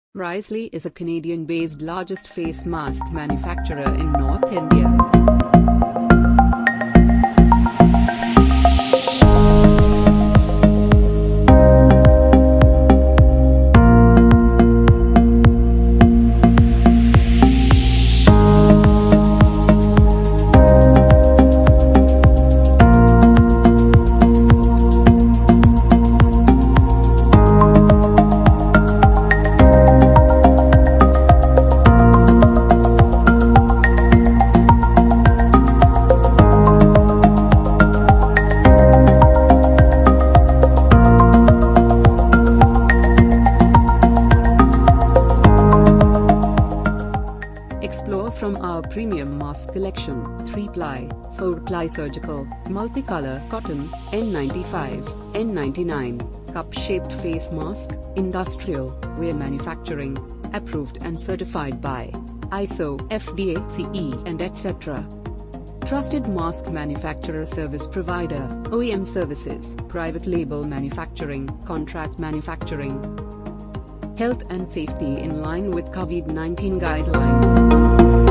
Rhysley is a Canadian-based largest face mask manufacturer in North India. Explore from our premium mask collection: 3-ply, 4-ply surgical, multicolor cotton, N95, N99, cup-shaped face mask, industrial wear manufacturing, approved and certified by ISO, FDA, CE and etc. Trusted mask manufacturer, service provider, OEM services, private label manufacturing, contract manufacturing. Health and safety in line with COVID-19 guidelines.